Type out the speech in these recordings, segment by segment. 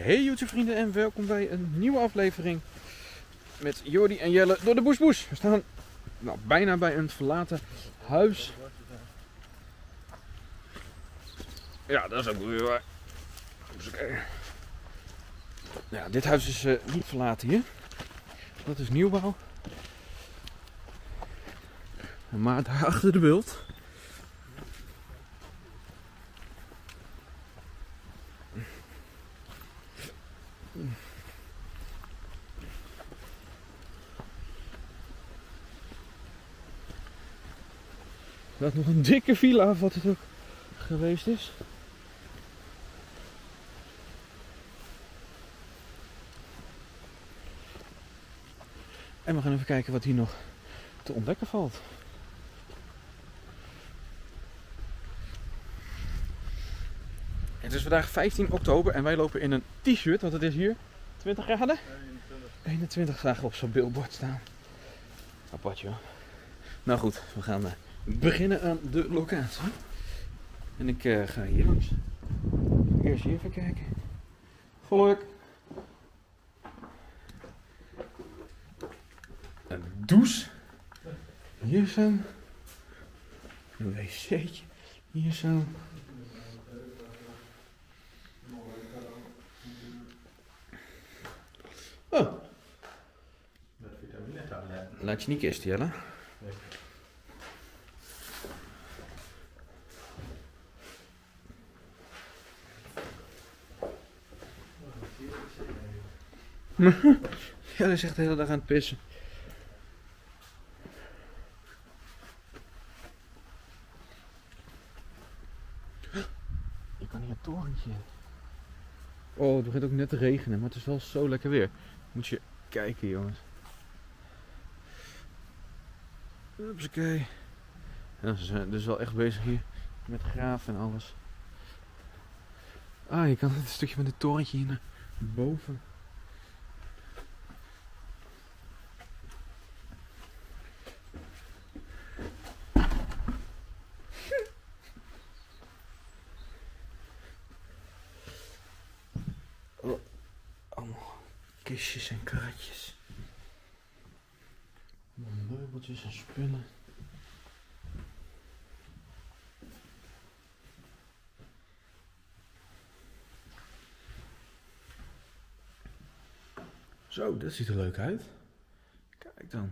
Hey YouTube vrienden en welkom bij een nieuwe aflevering met Jordi en Jelle door de Boesboes. We staan bijna bij een verlaten huis. Ja, dat is ook weer waar. Ja, dit huis is niet verlaten hier. Dat is nieuwbouw. Maar daar achter de bult dat nog een dikke villa, wat het ook geweest is. En we gaan even kijken wat hier nog te ontdekken valt. Het is vandaag 15 oktober en wij lopen in een t-shirt, want het is hier 20 graden? 21 zagen we op zo'n billboard staan. Apart joh. Nou goed, we gaan beginnen aan de locatie. En ik ga hier langs. Eerst hier even kijken. Geluk. Een douche. Hier zo. Een wc'tje. Hier zo. Oh. Laat je niet kisten, Jelle. Jelle is echt de hele dag aan het pissen. Je kan hier een torentje in. Oh, het begint ook net te regenen, maar het is wel zo lekker weer. Moet je kijken, jongens. Hupsakee. Ja, ze zijn dus wel echt bezig hier met graven en alles. Ah, je kan het stukje met het torentje hier naar boven. Oh, allemaal kistjes en kratjes. Meubeltjes en spullen. Zo, dat ziet er leuk uit. Kijk dan.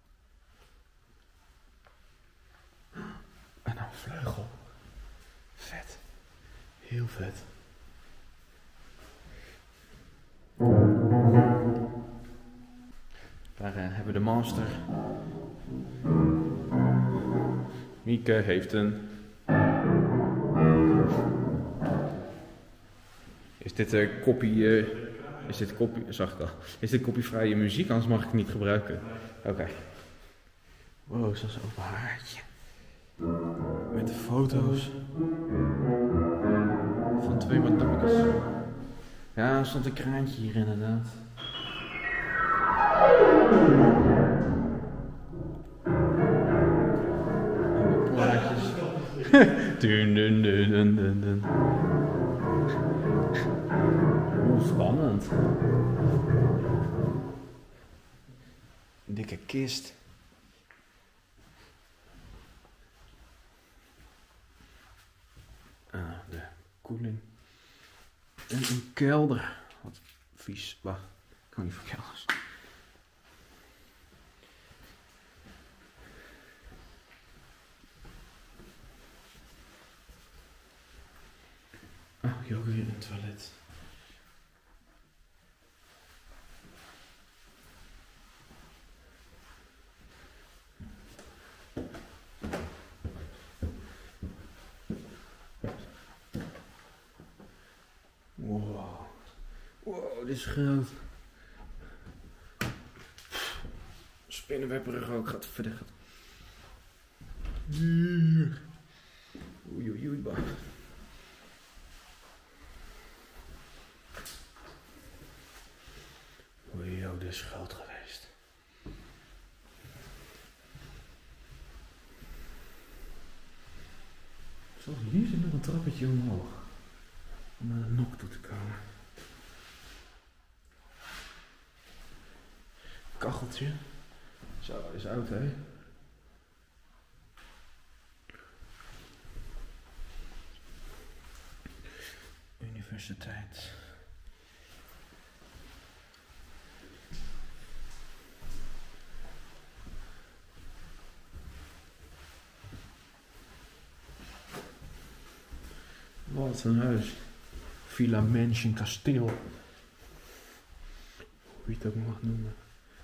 En een vleugel. Vet. Heel vet. Daar hebben we de master. Mieke heeft een... Is dit kopie... Is dit kopie... Zag ik al. Is dit kopievrije muziek? Anders mag ik het niet gebruiken. Oké. Wow, zo'n open haartje. Met de foto's. Van twee madonnetjes. Ja, er stond een kraantje hier inderdaad. En plaatjes. Dun dun dun dun dun dun. Oeh, spannend. Een dikke kist. De koeling. En een kelder. Wat vies. Wacht, ik kan niet voor kelders. Oh, hier ook weer een toilet. Wow. Wow, dit is groot. Spinnenwebberig ook. Gaat verder. Oei, oei, oei, bah. Oei, oh, dit is groot geweest. Zoals hier zit nog een trappetje omhoog. Om naar de nok toe te komen. kacheltje. Zo, dat is oud, hè? Universiteit. Wat een huis. Villa Mansion Kasteel. Hoe je het ook mag noemen.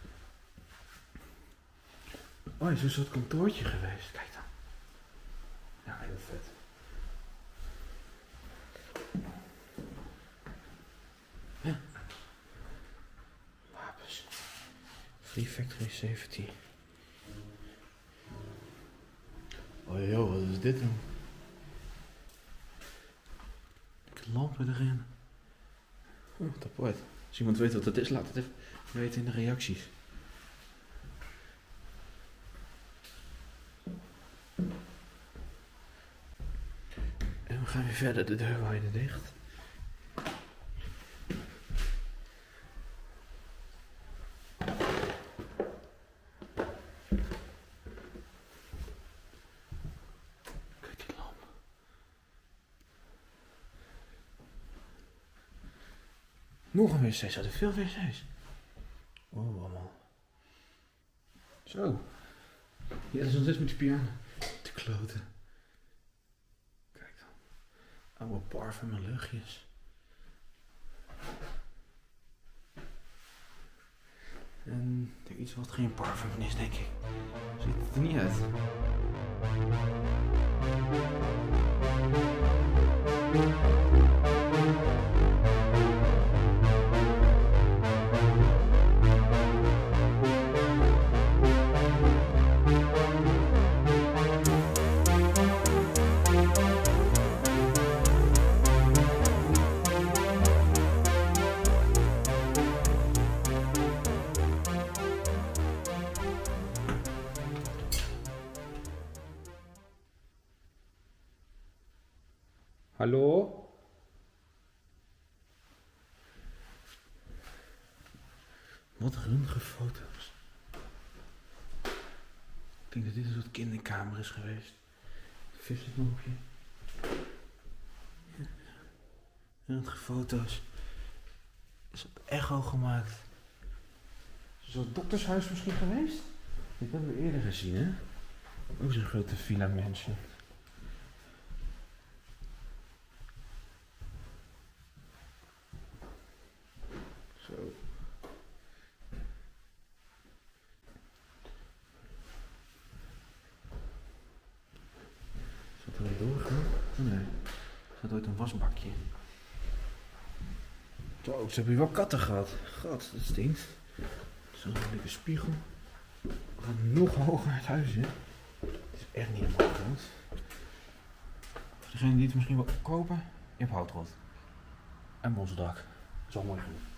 Oh, is een soort kantoortje geweest. Kijk dan. Ja, heel vet. Ja. Wapens. Free Factory Safety. Oh joh, wat is dit dan? Lampen erin. Oh, wat apart. Als iemand weet wat het is, laat het even weten in de reacties. En we gaan weer verder, de deur waaide dicht. Kijk die lamp. Nog een wc, zijn er veel wc's. Oh, allemaal. Zo. Ja, dat is nog steeds met die piano. Te kloten. Kijk dan. Oude parfum en luchtjes. En iets wat geen parfum is, denk ik. Ziet het er niet uit. Hallo? Wat röntgenfoto's. Ik denk dat dit een soort kinderkamer is geweest. Vissenknopje. Röntgenfoto's. Is op echo gemaakt. Is een soort doktershuis misschien geweest? Dit hebben we eerder gezien, hè? Ook zo'n grote villa mansion. Zo. Is dat er weer doorgaan? Oh nee. Er staat ooit een wasbakje. Zo, ze hebben hier wel katten gehad. God, dat stinkt. Zo'n leuke spiegel. We gaan nog hoger het huis in. Het is echt niet helemaal groot. Voor degene die het misschien wil kopen, je hebt houtrot. En bosdak. Dat is wel mooi genoeg.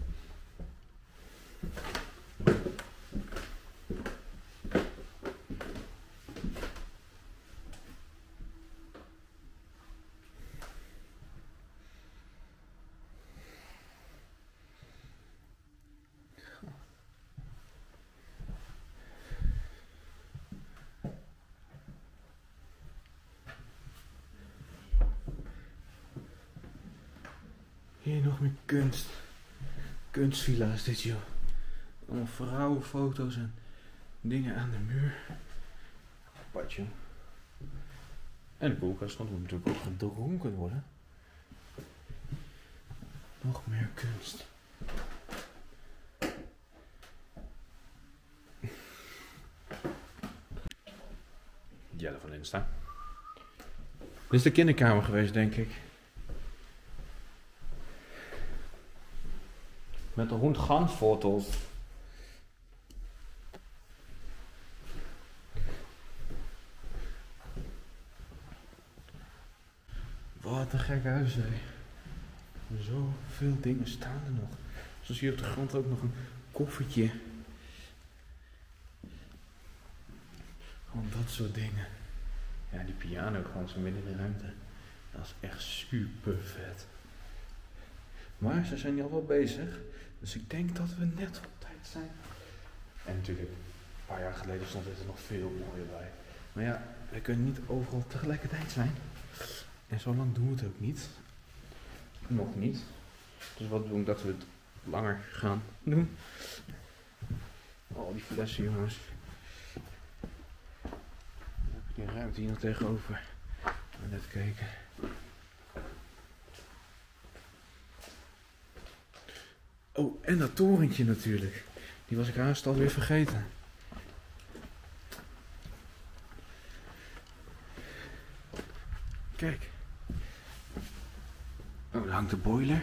Hier nog meer kunst. Kunstvilla is dit, joh. Allemaal vrouwenfoto's en dingen aan de muur. Apart, joh. En de koelkast, want er moet natuurlijk ook gedronken worden. Nog meer kunst. Jelle van Insta. Dit is de kinderkamer geweest, denk ik. Met de hond-gans-foto's. Wat een gek huis, hè. Zoveel dingen staan er nog. Zoals hier op de grond ook nog een koffertje. Gewoon dat soort dingen. Ja, die piano gewoon zo midden in de ruimte. Dat is echt super vet. Maar ze zijn nu al wel bezig. Dus ik denk dat we net op tijd zijn En natuurlijk, een paar jaar geleden stond dit er nog veel mooier bij. Maar ja, we kunnen niet overal tegelijkertijd zijn. En zo lang doen we het ook niet. Nog niet. Dus wat doen we dat we het langer gaan doen. Oh, die flessen, jongens. Dan heb ik die ruimte hier nog tegenover. Net kijken. Oh, en dat torentje natuurlijk. Die was ik haast alweer vergeten. Kijk. Oh, daar hangt de boiler.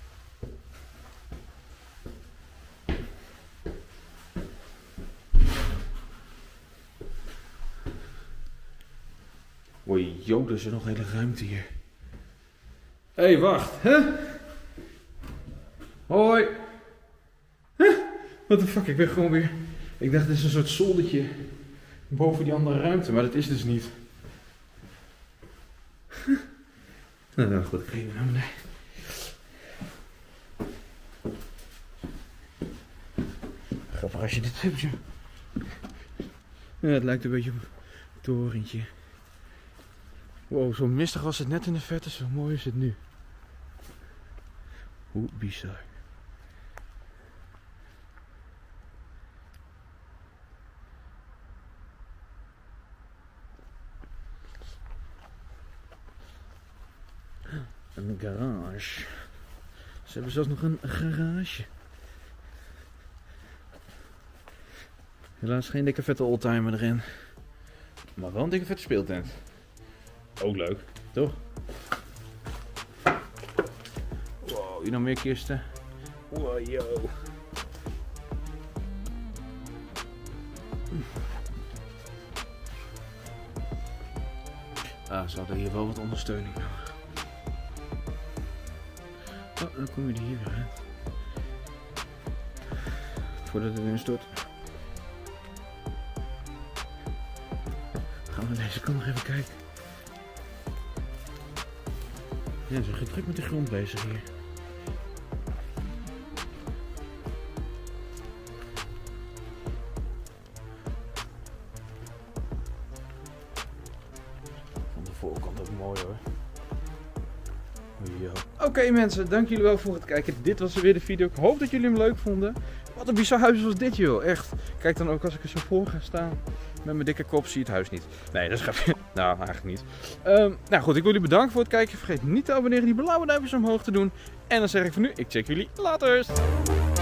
Oei, joh, er is nog hele ruimte hier. Hé, wacht, hè? Hoi. Huh? What the fuck, ik ben gewoon weer... Ik dacht, dit is een soort zoldertje boven die andere ruimte, maar dat is dus niet. Nou goed, ik ga even naar beneden. Grappig als je dit hebt, joh. Ja, het lijkt een beetje op een torentje. Wow, zo mistig was het net in de verte, zo mooi is het nu. Hoe bizar. Een garage. Ze hebben zelfs nog een garage. Helaas geen dikke vette oldtimer erin. Maar wel een dikke vette speeltent. Ook leuk, toch? Wow, hier nog meer kisten. Wow, yo. Ah, ze hadden hier wel wat ondersteuning nodig. Oh, dan kom je er hier weer uit. Voordat het weer stort. Gaan we deze kant nog even kijken. Ja, ze zijn druk met de grond bezig hier. Van de voorkant ook mooi hoor. Oké mensen, dank jullie wel voor het kijken. Dit was weer de video. Ik hoop dat jullie hem leuk vonden. Wat een bizar huis was dit joh, echt. Kijk dan ook als ik er zo voor ga staan. Met mijn dikke kop zie je het huis niet. Nee, dat is grapje. Nou, eigenlijk niet. Nou goed, ik wil jullie bedanken voor het kijken. Vergeet niet te abonneren, die blauwe duimpjes omhoog te doen. En dan zeg ik voor nu, ik check jullie later.